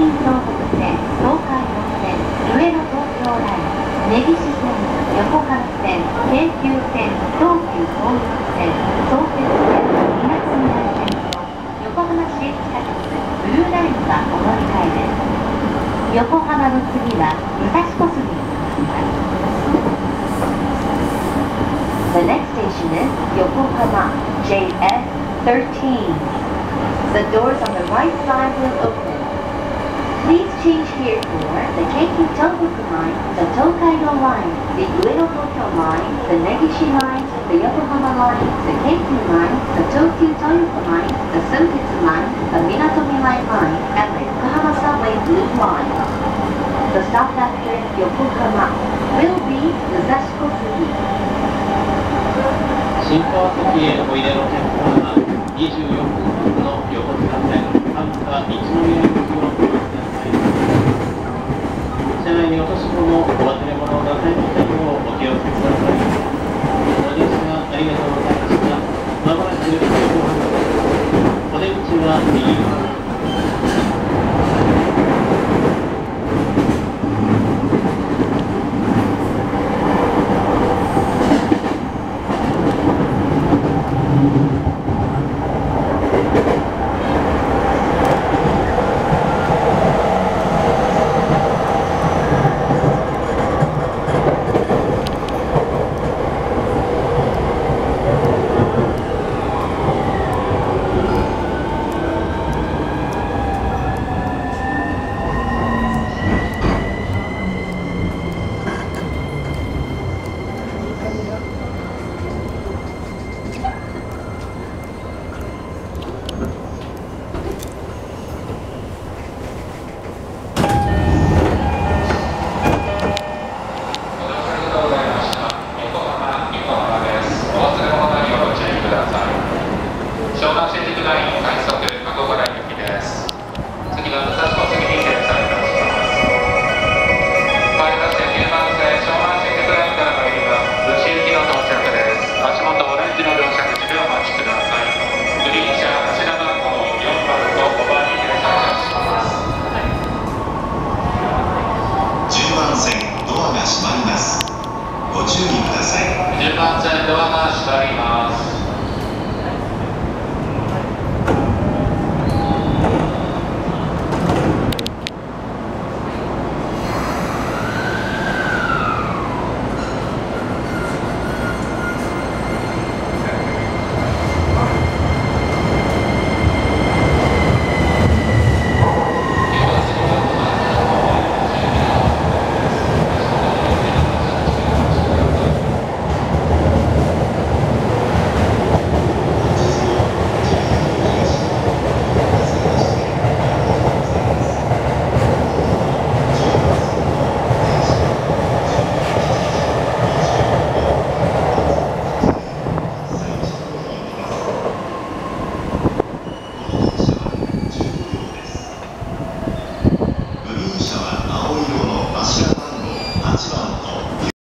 京北線、東海道線、上野東京ライン、根岸線、横浜線、京急線、東急東横線、相鉄線、みなとみらい線と横浜市営地下鉄ブルーラインがお乗り換えです。横浜の次は武蔵小杉に着きます。The next station is Yokohama JF13. The doors on the right side will open. Please change here for the Keikyu Tohoku line, the Tokaido line, the Ueno Tokyo line, the Negishi line, the Yokohama line, the Keikyu line, the Tokyu Toyoko line, the Sotetsu line, the Minatomirai line, and the Yokohama Subway Blue line. The stop after Yokohama will be Musashikosugi. 新川崎へおいでの客様は24分の横須賀線半田一宮駅をご利用ください。車内に落とし物、お忘れ物をなさいませんようお気をつけください。お電車ありがとうございました。まもなく横浜です。お出口は右側。 10番線ドアが閉まります。